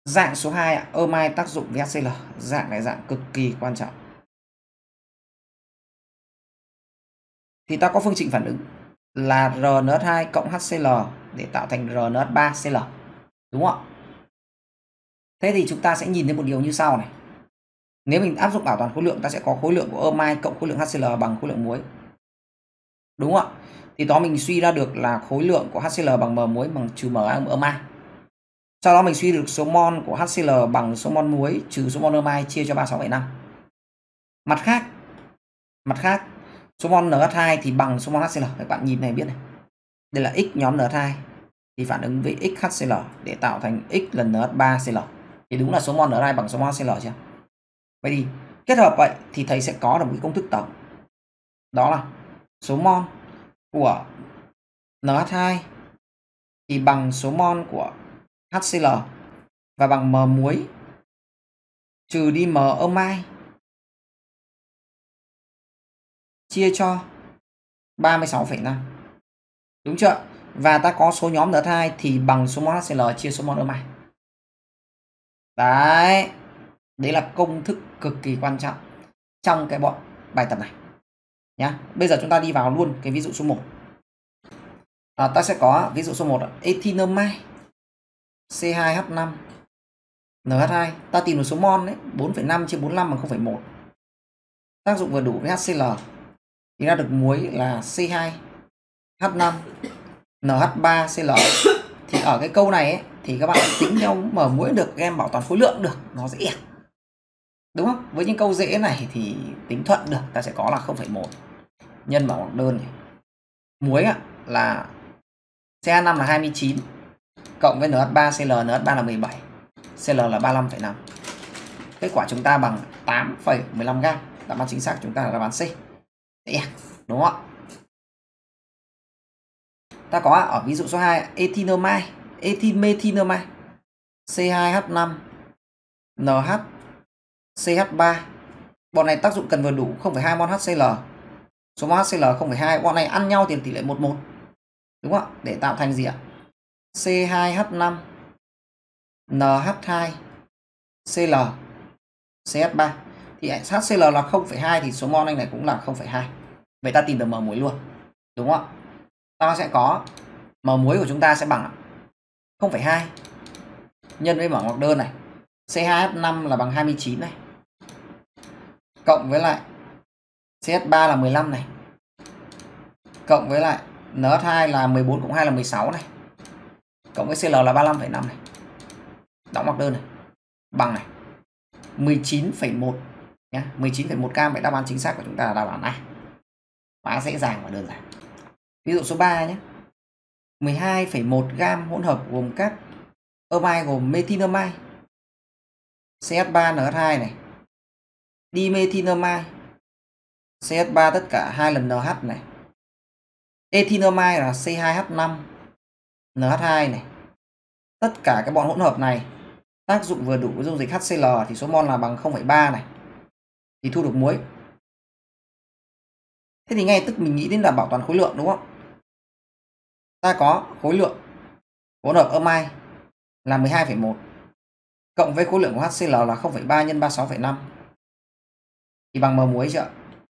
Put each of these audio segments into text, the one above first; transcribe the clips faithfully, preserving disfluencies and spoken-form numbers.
Dạng số hai ạ, ơ mai tác dụng với hát xê lờ. Dạng này dạng cực kỳ quan trọng. Thì ta có phương trình phản ứng là rờ en ét hai cộng hát xê lờ để tạo thành rờ en ét ba xê lờ. Đúng không ạ? Thế thì chúng ta sẽ nhìn thấy một điều như sau này. Nếu mình áp dụng bảo toàn khối lượng, ta sẽ có khối lượng của ơ mai cộng khối lượng hát xê lờ bằng khối lượng muối. Đúng không ạ? Thì đó mình suy ra được là khối lượng của hát xê lờ bằng m muối bằng trừ m ơ mai. Sau đó mình suy được số mol của hát xê lờ bằng số mol muối trừ số mol ơ mai chia cho ba mươi sáu phẩy năm. Mặt khác, mặt khác, số mol en ét hai thì bằng số mol hát xê lờ. Các bạn nhìn này biết này. Đây là x nhóm en ét hai thì phản ứng với x hát xê lờ để tạo thành x lần en ét ba xê lờ. Thì đúng là số mol en ét hai bằng số mol hát xê lờ chưa? Vậy thì kết hợp vậy thì thầy sẽ có được một công thức tổng. Đó là số mol của en ét hai thì bằng số mol của hát xê lờ và bằng m muối trừ đi m ơ mai chia cho ba mươi sáu phẩy năm. Đúng chưa? Và ta có số nhóm en ét hai thì bằng số mol hát xê lờ chia số mol ơ mai. Đấy. Đấy là công thức cực kỳ quan trọng trong cái bọn bài tập này nhá. Bây giờ chúng ta đi vào luôn cái ví dụ số một. À, ta sẽ có ví dụ số một ethylamide xê hai hát năm en ét hai. Ta tìm được số mol đấy, bốn phẩy năm chia bốn mươi lăm bằng không phẩy một. Tác dụng vừa đủ với hát xê lờ thì ra được muối là xê hai hát năm en hát ba xê lờ. Thì ở cái câu này ấy, thì các bạn tính theo mở muối được, em bảo toàn khối lượng được, nó dễ. Đúng không? Với những câu dễ này thì tính thuận được, ta sẽ có là không phẩy một nhân bằng hoặc đơn này. Muối ạ là xê hai năm là hai mươi chín cộng với en hát ba xê lờ, en hát ba là mười bảy, xê lờ là ba mươi lăm phẩy năm. Kết quả chúng ta bằng tám phẩy mười lăm gam. Đáp án chính xác chúng ta là đáp án C. Dễ, đúng không ạ? Ta có ở ví dụ số hai ethylamide, ethymethylamide xê hai hát năm en hát xê hát ba. Bọn này tác dụng cần vừa đủ không phẩy hai mol hát xê lờ. Số mol hát xê lờ không phẩy hai, bọn này ăn nhau thì tỷ lệ một một. Đúng không ạ? Để tạo thành gì ạ? xê hai hát năm en hát hai xê lờ xê hát ba. Thì hát xê lờ là không phẩy hai thì số mol anh này cũng là không phẩy hai. Vậy ta tìm được m muối luôn. Đúng không ạ? Ta sẽ có m muối của chúng ta sẽ bằng không phẩy hai nhân với mở ngoặc đơn này. xê hai hát năm là bằng hai mươi chín này. Cộng với lại xê hát ba là mười lăm này. Cộng với lại en hát hai là mười bốn cộng hai là mười sáu này. Cộng với xê lờ là ba mươi lăm phẩy năm này. Đóng ngoặc đơn này. Bằng này. mười chín phẩy một nhá, mười chín phẩy một gam. Vậy đáp án chính xác của chúng ta là đáp án A. Quá dễ dàng và đơn giản. Ví dụ số ba nhé. mười hai phẩy một gam hỗn hợp gồm các ơ mai gồm methylamide xê hát ba en hát hai này, dimethylamide xê hát ba tất cả hai lần en hát này, ethylamide là xê hai hát năm en hát hai này. Tất cả các bọn hỗn hợp này tác dụng vừa đủ với dung dịch hát xê lờ thì số mol là bằng không phẩy ba này. Thì thu được muối. Thế thì ngay tức mình nghĩ đến là bảo toàn khối lượng, đúng không? Ta có khối lượng hỗn hợp ơ mai là mười hai phẩy một cộng với khối lượng của hát xê lờ là không phẩy ba nhân ba mươi sáu phẩy năm thì bằng m muối chưa?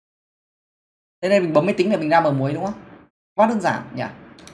Thế đây mình bấm máy tính để mình ra m muối, đúng không? Quá đơn giản nhỉ.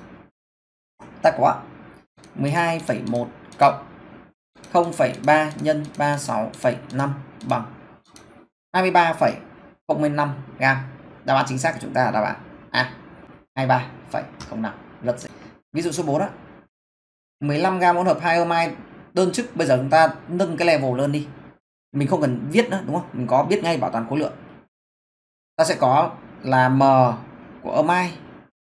Ta có mười hai phẩy một cộng không phẩy ba nhân ba mươi sáu phẩy năm bằng hai mươi ba phẩy không năm gam. Đáp án chính xác của chúng ta là đáp án A, hai mươi ba phẩy không năm. Rất dễ. Ví dụ số bốn đó. mười lăm gam hỗn hợp hai ơ mai đơn chức. Bây giờ chúng ta nâng cái level lên đi. Mình không cần viết nữa, đúng không? Mình có biết ngay bảo toàn khối lượng. Ta sẽ có là m của ơ mai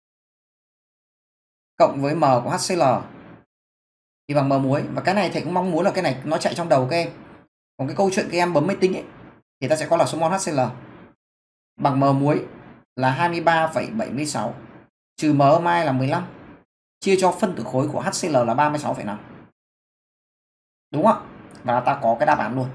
cộng với m của hát xê lờ thì bằng m muối. Và cái này thầy cũng mong muốn là cái này nó chạy trong đầu các em. Còn cái câu chuyện các em bấm máy tính ấy thì ta sẽ có là số mol hát xê lờ bằng m muối là hai mươi ba phẩy bảy mươi sáu trừ m ơ mai là mười lăm chia cho phân tử khối của hát xê lờ là ba mươi sáu phẩy năm. Đúng không? Và ta có cái đáp án luôn.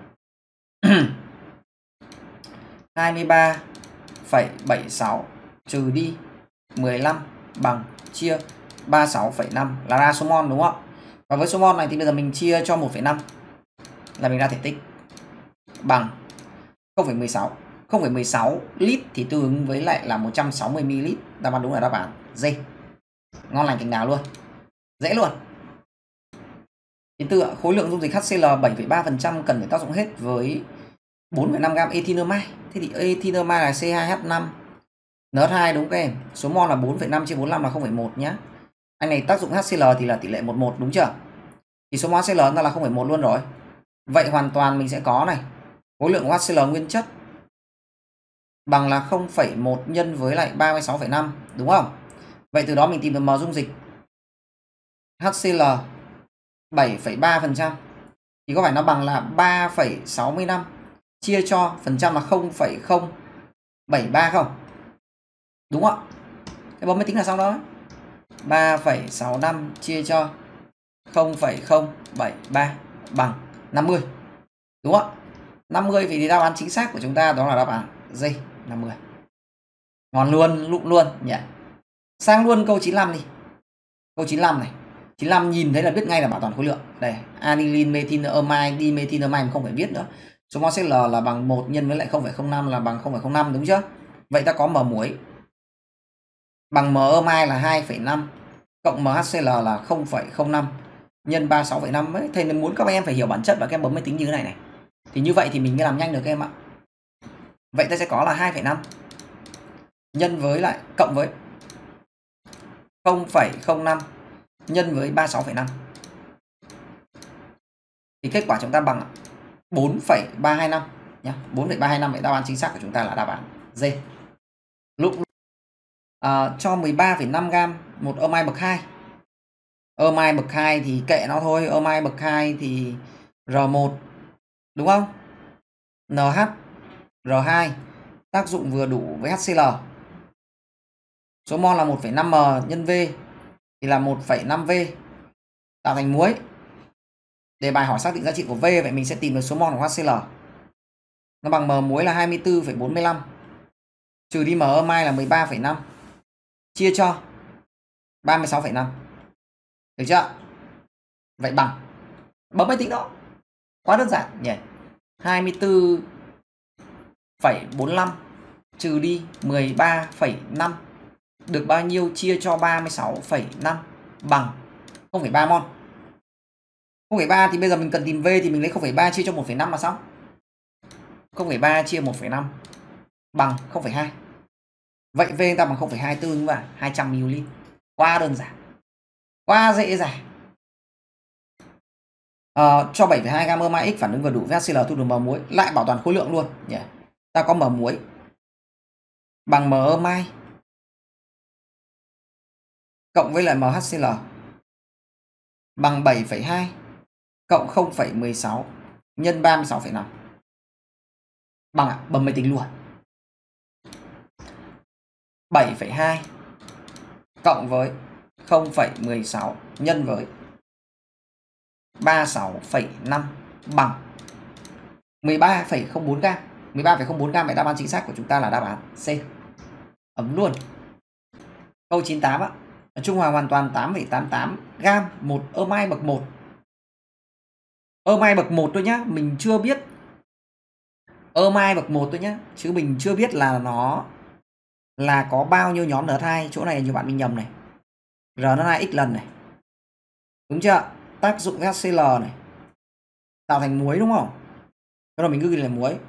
hai mươi ba phẩy bảy mươi sáu trừ đi mười lăm bằng chia ba mươi sáu phẩy năm là ra số mol, đúng không? Và với số mol này thì bây giờ mình chia cho một phẩy năm là mình ra thể tích bằng không phẩy mười sáu. không phẩy mười sáu lít thì tương ứng với lại là một trăm sáu mươi mi li lít. Đáp án đúng là đáp án D. Ngon lành cành đào luôn. Dễ luôn. Thứ tư, khối lượng dung dịch HCl bảy phẩy ba phần trăm cần phải tác dụng hết với bốn phẩy năm gam ethylenamide. Thế thì ethylenamide là C hai H năm N H hai đúng các em. Số mol là bốn phẩy năm chia bốn mươi lăm là không phẩy một nhá. Anh này tác dụng HCl thì là tỷ lệ một một đúng chưa? Thì số mol HCl nó là không phẩy một luôn rồi. Vậy hoàn toàn mình sẽ có này, khối lượng của HCl nguyên chất bằng là không phẩy một nhân với lại ba mươi sáu phẩy năm đúng không? Vậy từ đó mình tìm được M dung dịch HCl bảy phẩy ba phần trăm thì có phải nó bằng là ba phẩy sáu mươi lăm chia cho phần trăm là không phẩy không bảy ba không? Đúng không? Thế bấm máy tính là xong đó. ba phẩy sáu năm chia cho không phẩy không bảy ba bằng năm mươi. Đúng không? năm mươi thì đáp án chính xác của chúng ta đó là đáp án D năm mươi. Ngon luôn, lụng luôn nhỉ. Sang luôn câu chín mươi lăm đi. Câu chín mươi lăm này. chín mươi lăm nhìn thấy là biết ngay là bảo toàn khối lượng. Đây, aniline methylamide dimethylamide mình không phải viết nữa. Số mol Cl là bằng một nhân với lại không phẩy không năm là bằng không phẩy không năm đúng chưa? Vậy ta có M muối bằng M amide là hai phẩy năm cộng MHCl là không phẩy không năm nhân ba mươi sáu phẩy năm ấy. Thầy muốn các em phải hiểu bản chất và các em bấm máy tính như thế này này. Thì như vậy thì mình mới làm nhanh được các em ạ. Vậy ta sẽ có là hai phẩy năm nhân với lại cộng với không phẩy không năm nhân với ba mươi sáu phẩy năm. Thì kết quả chúng ta bằng bốn phẩy ba hai năm nhá. bốn phẩy ba hai năm vậy đáp án chính xác của chúng ta là đáp án D. Lúc à, cho mười ba phẩy năm gam một amide bậc hai. Amide bậc hai thì kệ nó thôi, amide bậc hai thì R một đúng không? N H R hai tác dụng vừa đủ với HCl. Số mol là một phẩy năm M nhân V thì là một phẩy năm V tạo thành muối. Đề bài hỏi xác định giá trị của V, vậy mình sẽ tìm được số mol của HCl. Nó bằng M muối là hai mươi tư phẩy bốn mươi lăm trừ đi M amide là mười ba phẩy năm chia cho ba mươi sáu phẩy năm. Được chưa? Vậy bằng, bấm máy tính đó. Quá đơn giản nhỉ. hai mươi tư phẩy bốn mươi lăm trừ đi mười ba phẩy năm được bao nhiêu chia cho ba mươi sáu phẩy năm bằng không phẩy ba mol. không phẩy ba thì bây giờ mình cần tìm V thì mình lấy không phẩy ba chia cho một phẩy năm là xong. không phẩy ba chia một phẩy năm bằng không phẩy hai. Vậy V ta bằng không phẩy hai tư và hai trăm mi li lít. Quá đơn giản. Quá dễ dàng. À, cho bảy phẩy hai gam amide X phản ứng vừa đủ với HCl thu được M muối, lại bảo toàn khối lượng luôn nhỉ. Ta có M muối bằng M amide cộng với lại MHCl bằng bảy phẩy hai cộng không phẩy mười sáu nhân ba mươi sáu phẩy năm. Bằng ạ, bấm máy tính luôn. bảy phẩy hai cộng với không phẩy mười sáu nhân với ba mươi sáu phẩy năm bằng mười ba phẩy không bốn gam. mười ba phẩy không bốn gam vậy đáp án chính xác của chúng ta là đáp án C. Ấm luôn. Câu chín mươi tám ạ. Trung hòa hoàn toàn tám phẩy tám mươi tám gam một amide bậc một. Amide bậc một thôi nhá, mình chưa biết amide bậc một thôi nhá, chứ mình chưa biết là nó là có bao nhiêu nhóm N H hai. Chỗ này nhiều bạn mình nhầm này. R N H hai X lần này. Đúng chưa? Tác dụng với HCl này tạo thành muối đúng không? Thế rồi mình cứ ghi là muối.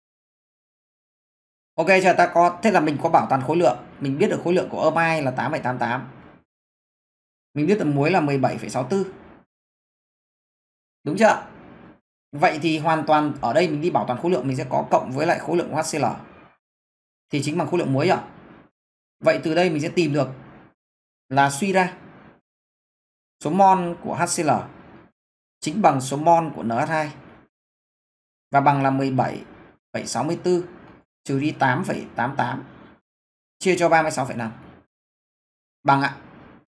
Ok chưa? Ta có thế là mình có bảo toàn khối lượng, mình biết được khối lượng của amide là tám phẩy tám mươi tám. Mình biết được muối là mười bảy phẩy sáu mươi tư. Đúng chưa? Vậy thì hoàn toàn ở đây mình đi bảo toàn khối lượng mình sẽ có cộng với lại khối lượng của HCl thì chính bằng khối lượng muối ạ. Vậy từ đây mình sẽ tìm được là suy ra số mol của HCl chính bằng số mol của N H hai và bằng là mười bảy phẩy sáu mươi tư trừ đi tám phẩy tám mươi tám chia cho ba mươi sáu phẩy năm bằng ạ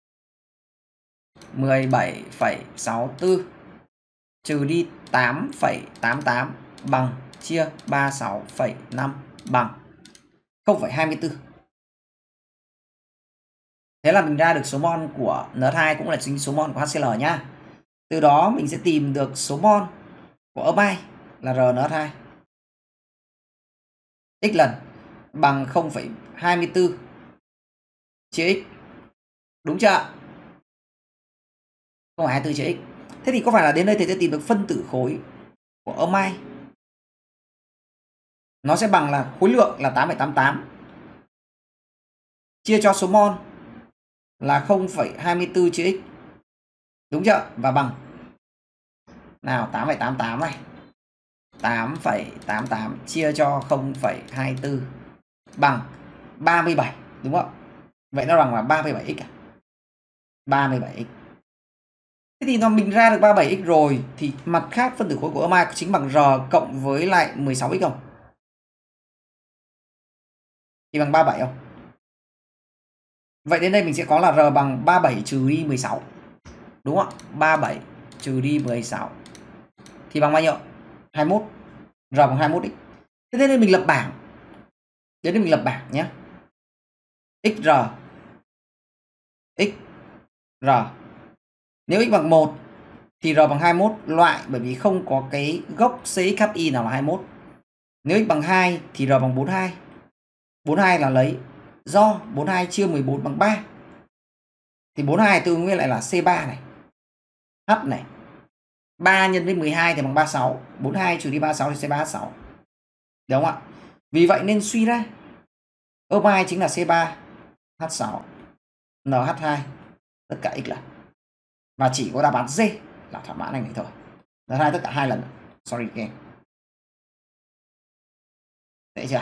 mười bảy phẩy sáu mươi tư trừ đi tám phẩy tám mươi tám bằng chia ba mươi sáu phẩy năm bằng không phẩy hai mươi tư. Thế là mình ra được số mol của N H hai cũng là chính số mol của HCl nhá. Từ đó mình sẽ tìm được số mol của âm hai là R N H hai. X lần bằng không phẩy hai mươi tư chia x. Đúng chưa? không phẩy hai mươi tư chia x. Thế thì có phải là đến đây thầy sẽ tìm được phân tử khối của âm hai? Nó sẽ bằng là khối lượng là tám phẩy tám tám chia cho số mol là không phẩy hai mươi tư chia x. Đúng chưa? Và bằng nào tám phẩy tám tám này. tám phẩy tám tám chia cho không phẩy hai mươi tư bằng ba mươi bảy, đúng không? Vậy nó bằng là ba mươi bảy x à? ba mươi bảy x. Thế thì nó mình ra được ba mươi bảy x rồi thì mặt khác phân tử khối của âm hai chính bằng R cộng với lại mười sáu x không? Thì bằng ba mươi bảy không? Vậy đến đây mình sẽ có là R bằng ba mươi bảy trừ đi mười sáu. Đúng không? ba mươi bảy trừ đi mười sáu thì bằng bao nhiêu? hai mươi mốt. R bằng hai mươi mốt x. Thế nên mình lập bảng. Đến đây mình lập bảng nhé. XR X R. Nếu x bằng một thì R bằng hai mươi mốt loại, bởi vì không có cái gốc C X H Y nào là hai mươi mốt. Nếu x bằng hai thì R bằng bốn mươi hai. bốn mươi hai là lấy do bốn mươi hai chia mười bốn bằng ba. Thì bốn mươi hai tương ứng với lại là C ba này. H này. ba nhân với mười hai thì bằng ba mươi sáu. bốn mươi hai trừ đi ba mươi sáu thì C ba H sáu. Đúng không ạ? Vì vậy nên suy ra âm hai chính là C ba H sáu N H hai tất cả x là. Và chỉ có đáp án D là thỏa mãn này thôi. N H hai tất cả hai lần. Sorry again. Dễ chưa?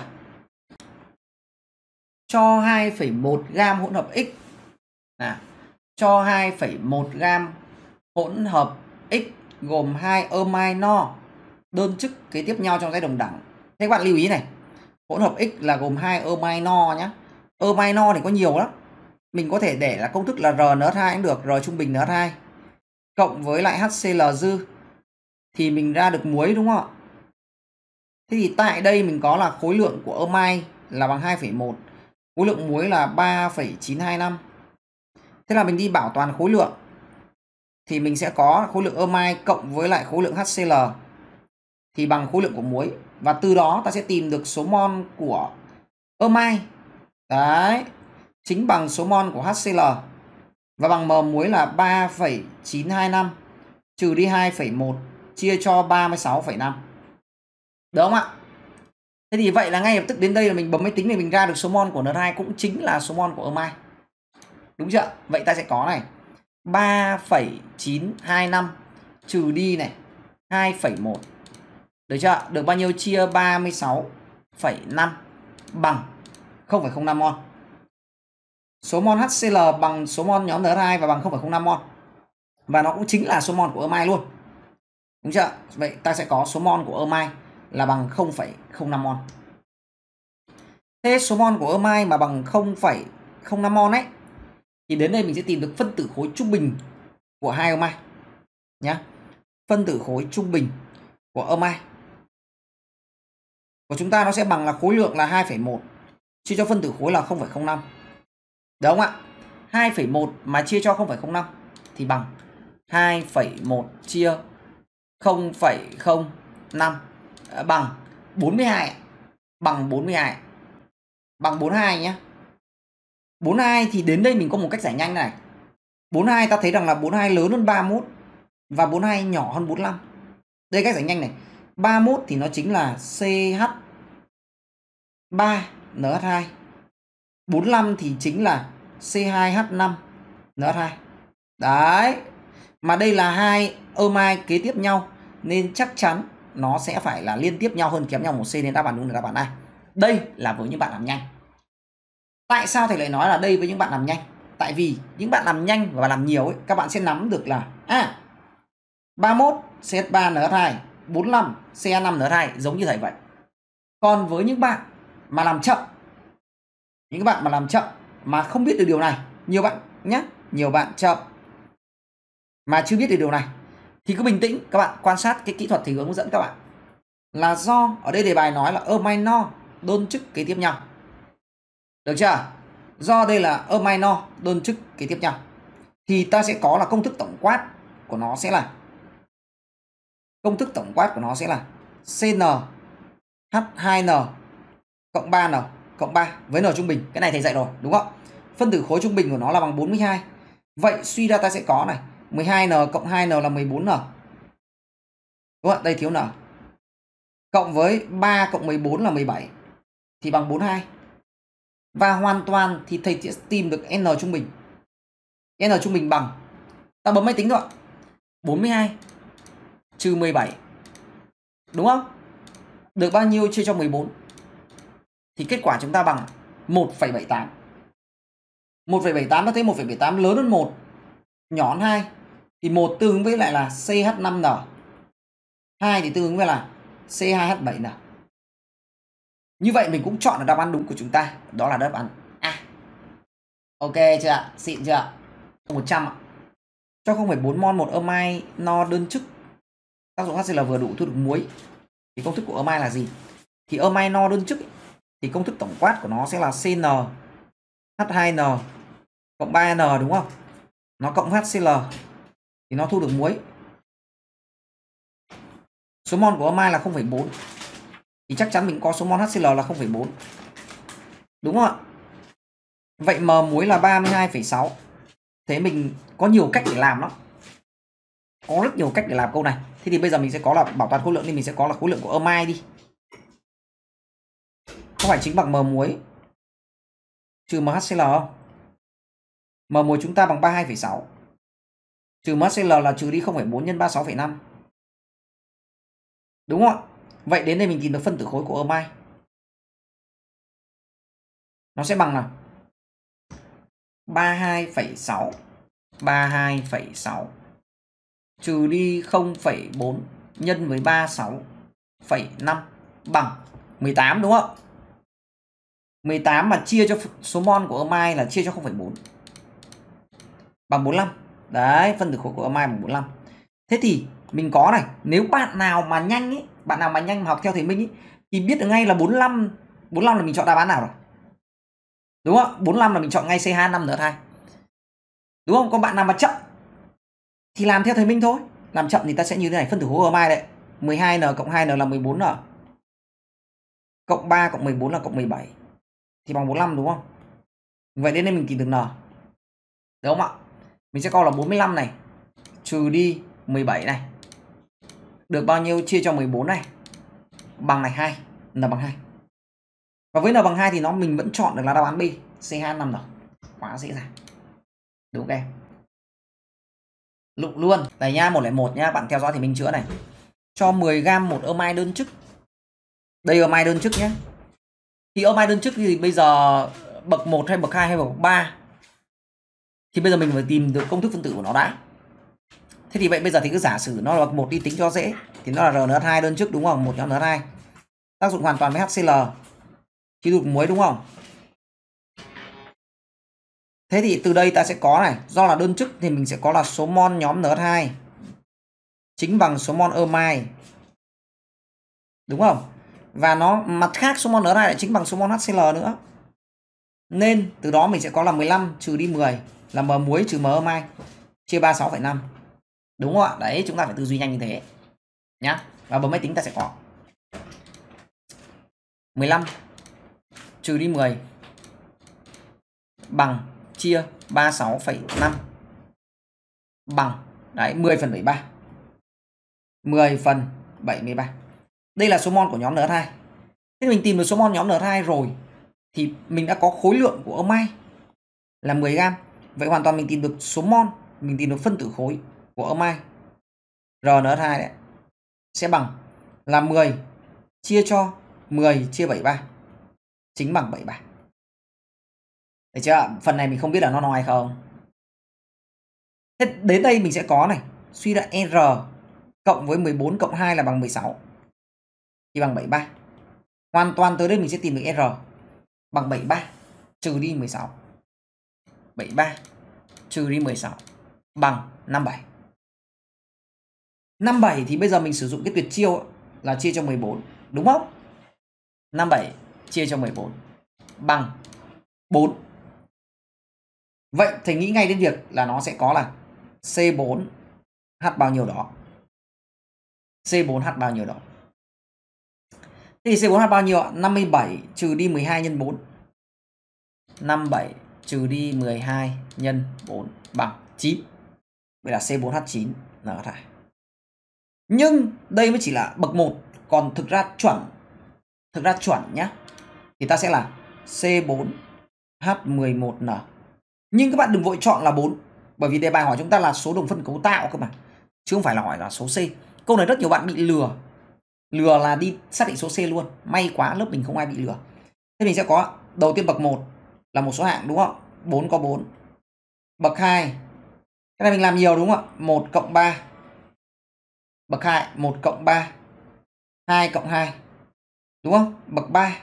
Cho hai phẩy một gam hỗn hợp X. À, cho hai phẩy một gam hỗn hợp X gồm hai âm hai no đơn chức kế tiếp nhau trong dãy đồng đẳng. Thế các bạn lưu ý này, hỗn hợp X là gồm hai âm hai no nhé. Âm hai no thì có nhiều lắm. Mình có thể để là công thức là R N H hai cũng được, R trung bình N H hai cộng với lại H C L dư thì mình ra được muối, đúng không ạ? Thế thì tại đây mình có là khối lượng của âm hai là bằng hai phẩy một, khối lượng muối là ba phẩy chín hai năm. Thế là mình đi bảo toàn khối lượng thì mình sẽ có khối lượng âm hai cộng với lại khối lượng H C L thì bằng khối lượng của muối, và từ đó ta sẽ tìm được số mol của âm hai. Đấy, chính bằng số mol của H C L và bằng M muối là ba phẩy chín hai năm trừ đi hai phẩy một chia cho ba mươi sáu phẩy năm. Được không ạ? Thế thì vậy là ngay lập tức đến đây là mình bấm máy tính để mình ra được số mol của N hai cũng chính là số mol của âm hai. Đúng chưa? Vậy ta sẽ có này ba phẩy chín hai năm trừ đi này hai phẩy một. Được chưa? Được bao nhiêu chia ba mươi sáu phẩy năm bằng không phẩy không năm mol. Số mol H C L bằng số mol nhóm N hai và bằng không phẩy không năm mol. Và nó cũng chính là số mol của âm hai luôn. Đúng chưa? Vậy ta sẽ có số mol của âm hai là bằng không phẩy không năm mol. Thế số mol của âm hai mà bằng không phẩy không năm mol ấy thì đến đây mình sẽ tìm được phân tử khối trung bình của hai âm hai nhá. Phân tử khối trung bình của âm hai của chúng ta nó sẽ bằng là khối lượng là hai phẩy một chia cho phân tử khối là không phẩy không năm. Đúng không ạ? hai phẩy một mà chia cho không phẩy không năm thì bằng hai phẩy một chia không phẩy không năm bằng bốn mươi hai. Bằng bốn mươi hai. Bằng bốn mươi hai nhé. bốn mươi hai thì đến đây mình có một cách giải nhanh này. bốn mươi hai ta thấy rằng là bốn mươi hai lớn hơn ba mươi mốt và bốn mươi hai nhỏ hơn bốn mươi lăm. Đây cách giải nhanh này. ba mươi mốt thì nó chính là C H ba N H hai. bốn mươi lăm thì chính là C hai H năm N H hai. Đấy. Mà đây là hai âm hai kế tiếp nhau nên chắc chắn nó sẽ phải là liên tiếp nhau hơn kém nhau một C, nên đáp án đúng là đáp án A. Đây là với những bạn làm nhanh. Tại sao thầy lại nói là đây với những bạn làm nhanh? Tại vì những bạn làm nhanh và làm nhiều ấy, các bạn sẽ nắm được là à, ba mươi mốt C H ba N H hai, bốn mươi lăm C H năm N H hai giống như thầy vậy. Còn với những bạn mà làm chậm, những bạn mà làm chậm mà không biết được điều này, nhiều bạn nhé, nhiều bạn chậm mà chưa biết được điều này thì cứ bình tĩnh, các bạn quan sát cái kỹ thuật thì hướng dẫn các bạn. Là do ở đây đề bài nói là âm hai no đơn chức kế tiếp nhau. Được chưa? Do đây là âm hai no đơn chức kế tiếp nhau thì ta sẽ có là công thức tổng quát của nó sẽ là công thức tổng quát của nó sẽ là xê en hát hai en cộng ba en cộng ba với n trung bình. Cái này thầy dạy rồi đúng không? Phân tử khối trung bình của nó là bằng bốn mươi hai. Vậy suy ra ta sẽ có này, mười hai en cộng hai en là mười bốn en. Đúng không? Đây thiếu n. Cộng với ba cộng mười bốn là mười bảy thì bằng bốn mươi hai. Và hoàn toàn thì thầy sẽ tìm được n trung bình. N trung bình bằng, ta bấm máy tính thôi, bốn mươi hai trừ mười bảy. Đúng không? Được bao nhiêu chia cho mười bốn? Thì kết quả chúng ta bằng một phẩy bảy tám. một phẩy bảy tám ta thấy một phẩy bảy tám lớn hơn một, nhỏ hơn hai. Thì một tương ứng với lại là xê hát năm en. hai thì tương ứng với là xê hai hát bảy en. Như vậy mình cũng chọn được đáp án đúng của chúng ta, đó là đáp án A. Ok chưa ạ? Xịn chưa ạ? một trăm ạ. Cho không phẩy bốn mol một amide no đơn chức, tác dụng hát xê lờ vừa đủ thu được muối. Thì công thức của amide là gì? Thì amide no đơn chức thì công thức tổng quát của nó sẽ là xê en hát hai en cộng ba en đúng không? Nó cộng hát xê lờ thì nó thu được muối. Số mol của amide là không phẩy bốn. Thì chắc chắn mình có số mol hát xê lờ là không phẩy bốn. Đúng không ạ? Vậy m muối là ba mươi hai phẩy sáu. Thế mình có nhiều cách để làm lắm. Có rất nhiều cách để làm câu này. Thế thì bây giờ mình sẽ có là bảo toàn khối lượng, nên mình sẽ có là khối lượng của amide đi. Có phải chính bằng m muối trừ em hát xê lờ không? M muối chúng ta bằng ba mươi hai phẩy sáu. Trừ em hát xê lờ là trừ đi không phẩy bốn nhân ba mươi sáu phẩy năm. Đúng không ạ? Vậy đến đây mình tìm được phân tử khối của amide. Nó sẽ bằng là ba mươi hai phẩy sáu. ba mươi hai phẩy sáu trừ đi không phẩy bốn nhân với ba mươi sáu phẩy năm bằng mười tám, đúng không? mười tám mà chia cho số mol của amide là chia cho không phẩy bốn bằng bốn mươi lăm. Đấy, phân tử khối của amide bằng bốn mươi lăm. Thế thì mình có này, nếu bạn nào mà nhanh ấy, bạn nào mà nhanh mà học theo thầy Minh ấy, thì biết được ngay là bốn mươi lăm. bốn mươi lăm là mình chọn đáp án nào rồi? Đúng không? bốn mươi lăm là mình chọn ngay xê hai năm en hai. Đúng không? Còn bạn nào mà chậm thì làm theo thầy Minh thôi. Làm chậm thì ta sẽ như thế này, phân tử khối của amide đấy. mười hai en cộng hai en là mười bốn en. Cộng ba cộng mười bốn là cộng mười bảy. Thì bằng bốn mươi lăm, đúng không? Vậy đến đây mình tìm được n. Đúng không ạ? Mình sẽ coi là bốn mươi lăm này trừ đi mười bảy này. Được bao nhiêu chia cho mười bốn này? Bằng này hai, n bằng hai. Và với n bằng hai thì nó mình vẫn chọn được là đáp án B, xê hai năm rồi. Quá dễ dàng. Đúng không em? Lụng luôn. Đây nha, một không một nhá, bạn theo dõi thì mình chữa này. Cho mười gam một amide đơn chức. Đây amide đơn chức nhé. Thì amide đơn chức thì bây giờ bậc một hay bậc hai hay bậc ba. Thì bây giờ mình phải tìm được công thức phân tử của nó đã. Thế thì vậy bây giờ thì cứ giả sử nó là bậc một đi, tính cho dễ. Thì nó là rờ en hát hai đơn chức, đúng không? Một nhóm en hát hai. Tác dụng hoàn toàn với hát xê lờ. Chi được muối, đúng không? Thế thì từ đây ta sẽ có này, do là đơn chức thì mình sẽ có là số mol nhóm en hát hai chính bằng số mol amide. Đúng không? Và nó mặt khác số mol en hát hai lại chính bằng số mol hát xê lờ nữa. Nên từ đó mình sẽ có là mười lăm trừ đi mười là m muối trừ m amide chia ba mươi sáu phẩy năm. Đúng không ạ? Đấy, chúng ta phải tư duy nhanh như thế nhá. Và bấm máy tính ta sẽ có mười lăm trừ đi mười bằng chia ba mươi sáu phẩy năm bằng đấy mười phần bảy mươi ba. mười phần bảy mươi ba. Đây là số mol của nhóm en hát hai. Thế mình tìm được số mol nhóm en hát hai rồi thì mình đã có khối lượng của amide là mười gam. Vậy hoàn toàn mình tìm được số mol, mình tìm được phân tử khối của amide rờ en hát hai đấy sẽ bằng là mười chia cho mười chia bảy mươi ba chính bằng bảy mươi ba. Được chưa? Phần này mình không biết là nó nói hay không. Thế đến đây mình sẽ có này, suy ra R cộng với mười bốn cộng hai là bằng mười sáu thì bằng bảy mươi ba. Hoàn toàn tới đây mình sẽ tìm được R bằng bảy mươi ba trừ đi mười sáu. bảy mươi ba trừ đi mười sáu bằng năm mươi bảy. năm mươi bảy thì bây giờ mình sử dụng cái tuyệt chiêu là chia cho mười bốn, đúng không? năm mươi bảy chia cho mười bốn bằng bốn. Vậy thầy nghĩ ngay đến việc là nó sẽ có là xê bốn H bao nhiêu đó. C bốn H bao nhiêu đó. Thì C bốn H bao nhiêu ạ? năm mươi bảy trừ đi mười hai nhân bốn. năm mươi bảy trừ đi mười hai nhân bốn bằng chín. Vậy là C bốn H chín N H hai. Nhưng đây mới chỉ là bậc một, còn thực ra chuẩn thực ra chuẩn nhá. Thì ta sẽ là C bốn H mười một N. Nhưng các bạn đừng vội chọn là bốn, bởi vì đề bài hỏi chúng ta là số đồng phân cấu tạo cơ mà, chứ không phải là hỏi là số C. Câu này rất nhiều bạn bị lừa. Lừa là đi xác định số C luôn. May quá lớp mình không ai bị lừa. Thế mình sẽ có đầu tiên bậc một là một số hạng đúng không? bốn có bốn. Bậc hai, cái này mình làm nhiều đúng không ạ? một cộng ba. Bậc hai, một cộng ba. hai cộng hai. Đúng không? Bậc ba,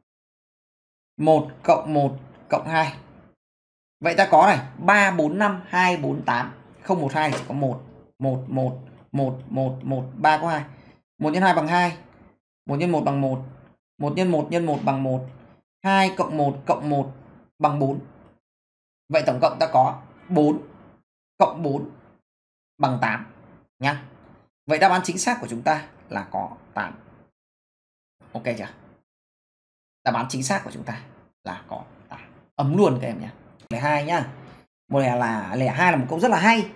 một cộng một cộng hai. Vậy ta có này, ba, bốn, năm, hai, bốn, tám. Không, một, hai chỉ có một. một, một, một, một, một, ba có hai. một nhân hai bằng hai. một nhân một bằng một. một nhân một nhân một bằng một. hai cộng một cộng một bằng bốn. Vậy tổng cộng ta có bốn cộng bốn bằng tám nhá. Vậy đáp án chính xác của chúng ta là có tám. Ok chưa? Đáp án chính xác của chúng ta là có tám. Ấm luôn các em nhé. Lẻ hai nhá. Một lẻ là lẻ hai là một câu rất là hay.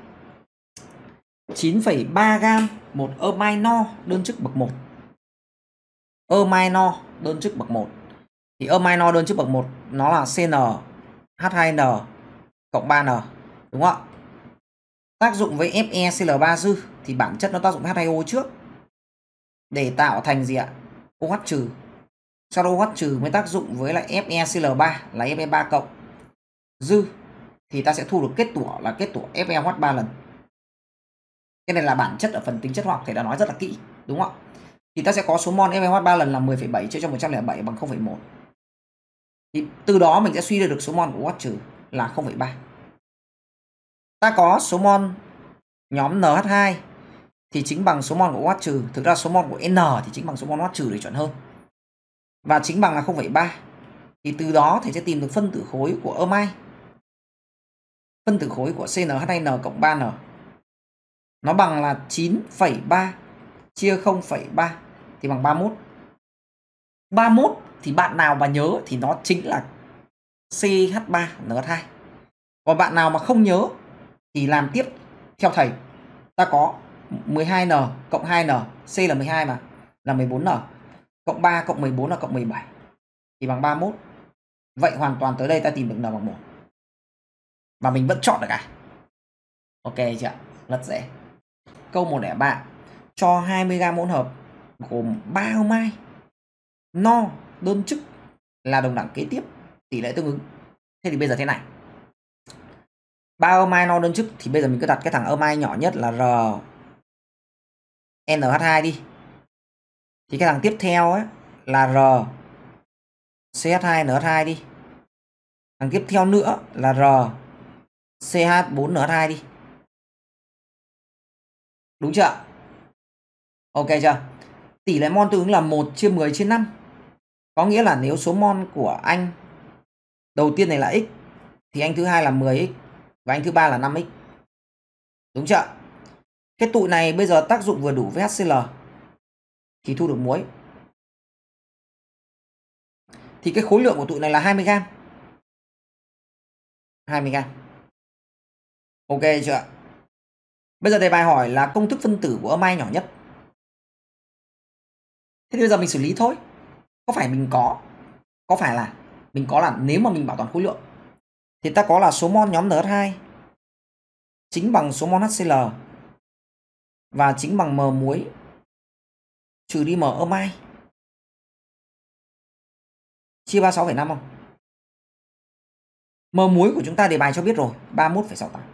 chín phẩy ba gam một ơ minor đơn chức bậc một. Ơ minor đơn chức bậc một. Thì ơ minor đơn chức bậc một nó là xê en hát hai en cộng ba en, đúng không ạ? Tác dụng với ép e xê lờ ba dư thì bản chất nó tác dụng với hát hai o trước để tạo thành gì ạ? OH trừ. Sau đó OH trừ mới tác dụng với lại ép e xê lờ ba là ép e ba cộng dư thì ta sẽ thu được kết tủa là kết tủa ép e o hát ba lần. Cái này là bản chất ở phần tính chất hóa học thầy đã nói rất là kỹ, đúng không ạ? Thì ta sẽ có số mol ép e o hát ba lần là mười phẩy bảy chia cho một trăm lẻ bảy bằng không phẩy một. Thì từ đó mình sẽ suy ra được số mol của OH trừ là không phẩy ba. Ta có số mol nhóm en hát hai thì chính bằng số mol của OH trừ. Thực ra số mol của N thì chính bằng số mol OH trừ để chuẩn hơn. Và chính bằng là không phẩy ba. Thì từ đó thầy sẽ tìm được phân tử khối của ơ-mai. Phân tử khối của xê en hát hai en cộng ba en. Nó bằng là chín phẩy ba chia không phẩy ba thì bằng ba mươi mốt. ba mươi mốt thì bạn nào mà nhớ thì nó chính là xê hát ba en hát hai. Còn bạn nào mà không nhớ thì làm tiếp theo thầy. Ta có mười hai en cộng hai en, C là mười hai mà, là mười bốn en, cộng ba cộng mười bốn là cộng mười bảy thì bằng ba mươi mốt. Vậy hoàn toàn tới đây ta tìm được n bằng một. Và mình vẫn chọn được à? Ok chưa ạ? Rất dễ. Câu một không ba. Cho hai mươi gam hỗn hợp gồm ba ơ-mai no đơn chức là đồng đẳng kế tiếp tỷ lệ tương ứng. Thế thì bây giờ thế này. ba ơ-mai no đơn chức thì bây giờ mình cứ đặt cái thằng ơ-mai nhỏ nhất là R en hát hai đi. Thì cái thằng tiếp theo ấy là R xê hát hai en hát hai đi. Thằng tiếp theo nữa là R xê hát bốn en hát hai đi. Đúng chưa? Ok chưa? Tỷ lệ mol tương ứng là một chia mười trên năm. Có nghĩa là nếu số mol của anh đầu tiên này là x thì anh thứ hai là mười x và anh thứ ba là năm x. Đúng chưa? Cái tụi này bây giờ tác dụng vừa đủ với hát xê lờ thì thu được muối. Thì cái khối lượng của tụi này là hai mươi gam. hai mươi gam. Ok chưa? Bây giờ đề bài hỏi là công thức phân tử của ơ-mai nhỏ nhất. Thế thì bây giờ mình xử lý thôi. Có phải mình có Có phải là mình có là nếu mà mình bảo toàn khối lượng thì ta có là số mol nhóm en hát hai chính bằng số mol hát xê lờ và chính bằng m muối trừ đi m ơ-mai chia ba mươi sáu phẩy năm không? M muối của chúng ta đề bài cho biết rồi, ba mươi mốt phẩy sáu tám.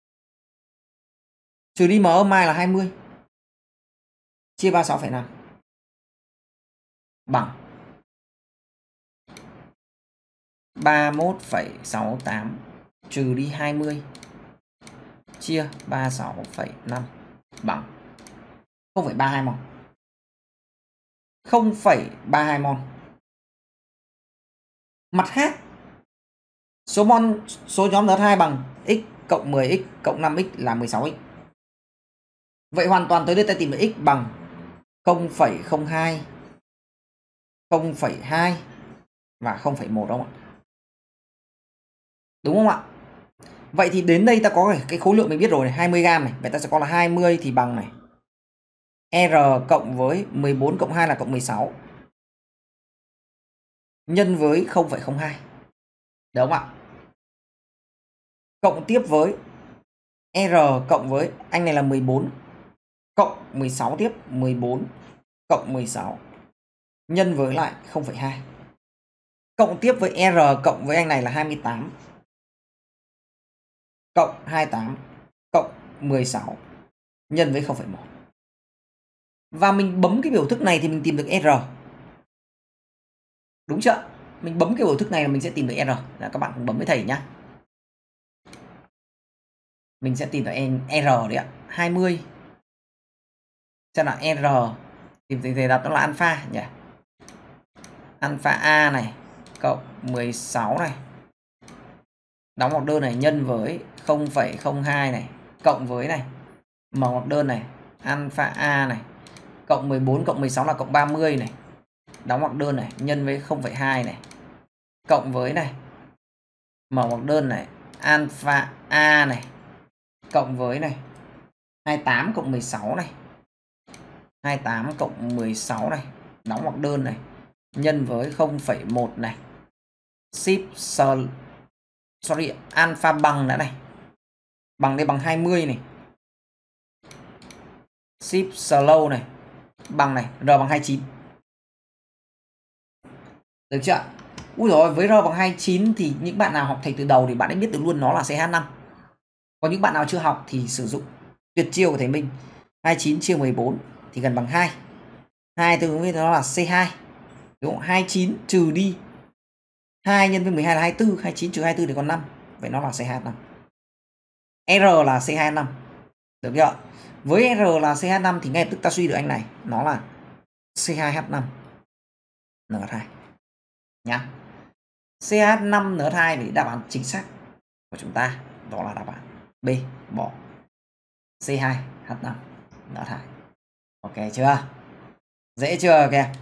Trừ đi m ơ-mai là hai mươi chia ba mươi sáu phẩy năm bằng ba mươi mốt phẩy sáu tám trừ đi hai mươi chia ba mươi sáu phẩy năm bằng không phẩy ba mươi hai mol. không phẩy ba mươi hai mol. Mặt khác, số mol số nhóm en hát hai bằng x cộng mười x cộng năm x là mười sáu x. Vậy hoàn toàn tới đây ta tìm được x bằng không phẩy không hai, không phẩy hai và không phẩy một, đúng không ạ? Đúng không ạ? Vậy thì đến đây ta có cái khối lượng mình biết rồi này, hai mươi gam này. Vậy ta sẽ có là hai mươi thì bằng này R cộng với mười bốn cộng hai là cộng mười sáu nhân với không phẩy không hai. Đúng không ạ? Cộng tiếp với R cộng với anh này là mười bốn cộng mười sáu tiếp, mười bốn cộng mười sáu nhân với lại không phẩy hai. Cộng tiếp với R cộng với anh này là hai mươi tám cộng hai mươi tám cộng mười sáu nhân với không phẩy một. Và mình bấm cái biểu thức này thì mình tìm được R. Đúng chưa? Mình bấm cái biểu thức này là mình sẽ tìm được R. Là các bạn cùng bấm với thầy nhá. Mình sẽ tìm được R đấy ạ. hai mươi. Xem là R tìm thầy đặt nó là alpha nhỉ. Alpha A này cộng mười sáu này. Đóng ngoặc đơn này nhân với không phẩy không hai này cộng với này mở ngoặc đơn này alpha A này cộng mười bốn cộng mười sáu là cộng ba mươi này. Đóng ngoặc đơn này nhân với không phẩy hai này cộng với này mở ngoặc đơn này alpha A này cộng với này hai mươi tám cộng mười sáu này. hai mươi tám cộng mười sáu này, đóng ngoặc đơn này nhân với không phẩy một này. Ship sorry alpha bằng đã này. Bằng đây bằng hai mươi này. Ship slow này bằng này R bằng hai mươi chín. Được chưa? Úi rồi với R bằng hai mươi chín thì những bạn nào học thầy từ đầu thì bạn ấy biết được luôn nó là C H năm. Còn những bạn nào chưa học thì sử dụng tuyệt chiêu của thầy Minh. hai mươi chín chia mười bốn thì gần bằng hai. hai tương ứng với nó là C hai. Đúng không? hai mươi chín trừ đi hai nhân với mười hai là hai mươi tư, hai mươi chín trừ hai mươi tư thì còn năm. Vậy nó là C H năm. R là C H năm. Được chưa? Với R là C H năm thì ngay lập tức ta suy được anh này, nó là C hai H năm N H hai nhá. C H năm N H hai để đáp án chính xác của chúng ta đó là đáp án B, bỏ C hai H năm N H hai. Ok chưa? Dễ chưa kìa?